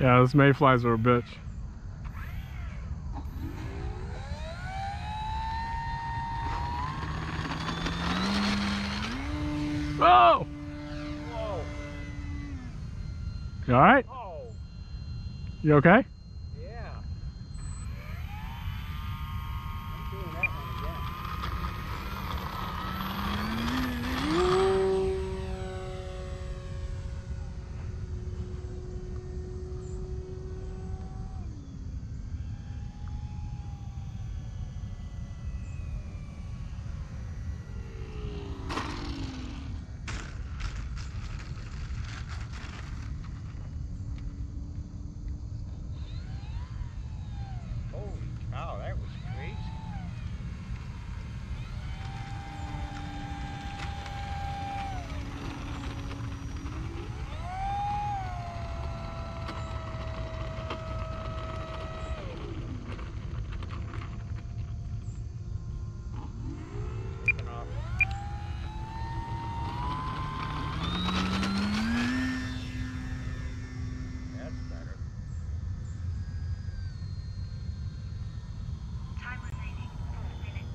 Yeah, those mayflies are a bitch. Whoa! Whoa! You alright? Oh! You okay? Yeah. I'm doing that one again. Holy cow, that was crazy. Taking off. That's better. Time remaining 4 minutes.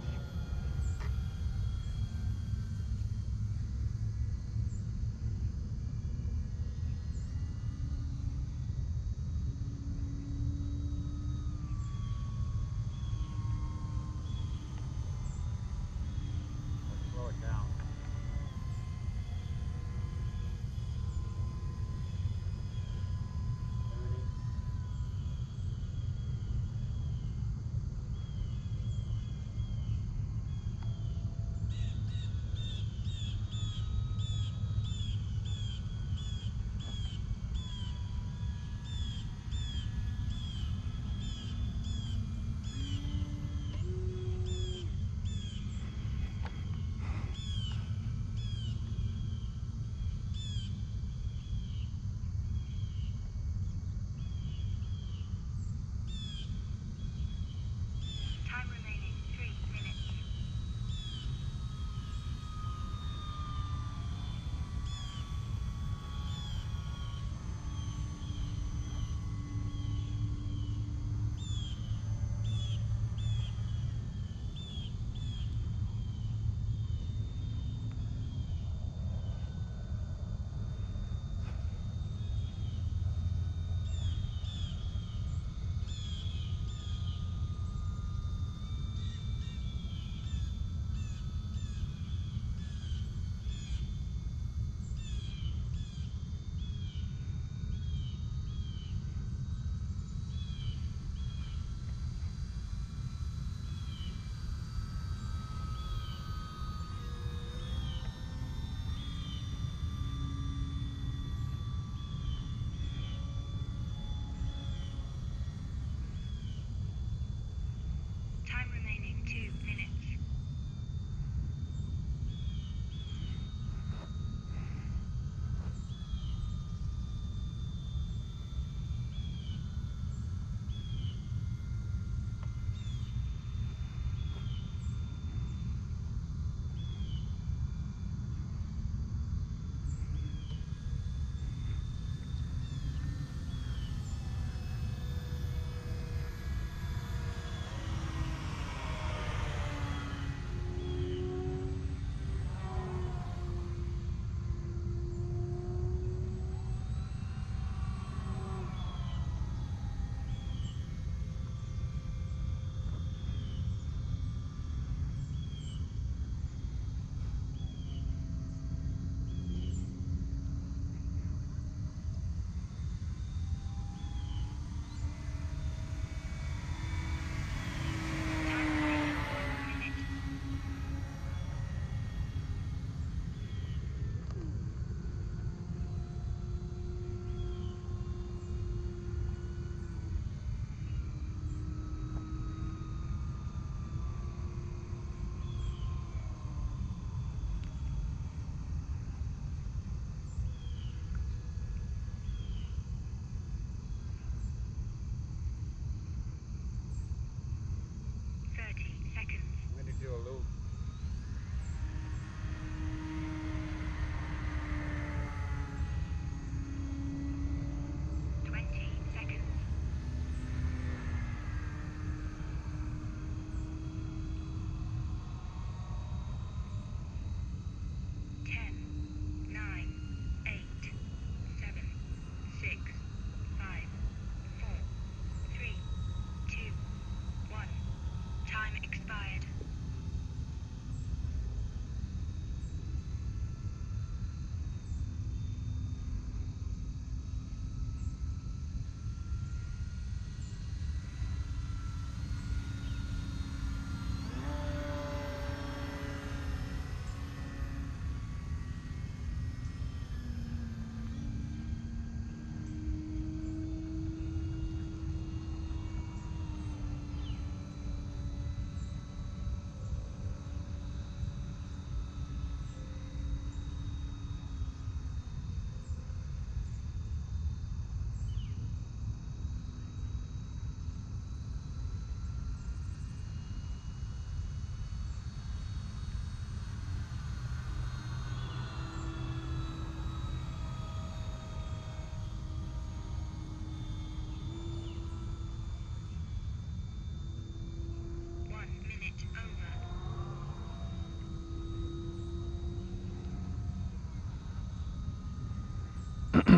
Let's slow it down. Turning. Time remaining 3 minutes. Time remaining 2 minutes. Time remaining 1 minute. Seconds. I'm going to do a loop. 20 seconds.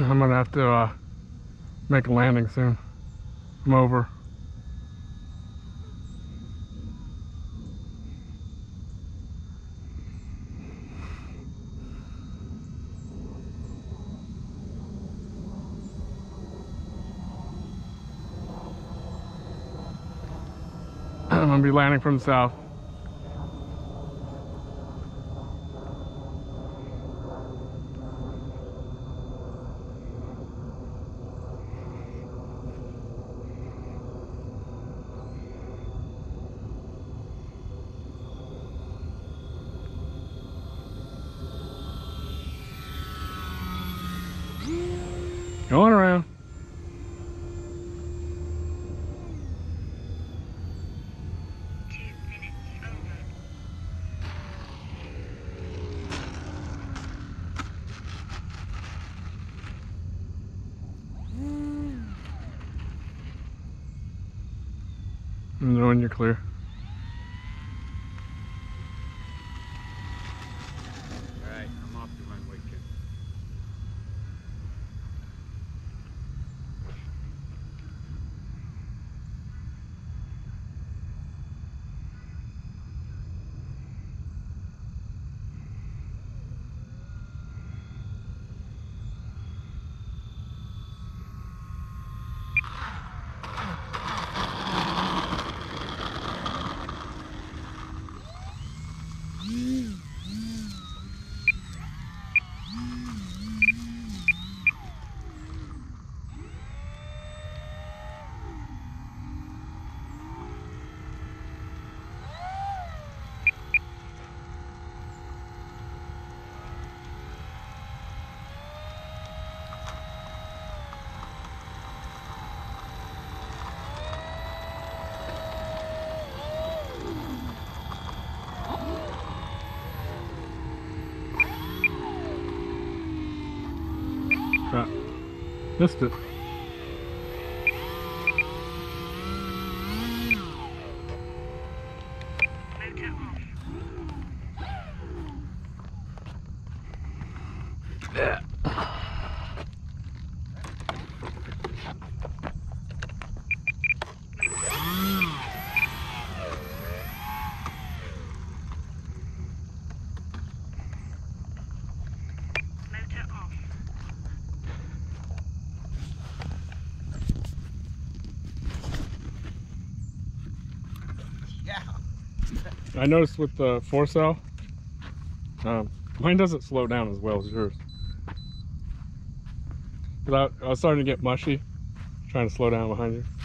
I'm gonna have to make a landing soon. I'm over. I'm gonna be landing from the south. Going around. And then when you're clear. Alright, I'm off to my weekend. Crap. Missed it. Motor off. Yeah. Motor off. Yeah. I noticed with the 4-cell, mine doesn't slow down as well as yours. But I was starting to get mushy, trying to slow down behind you.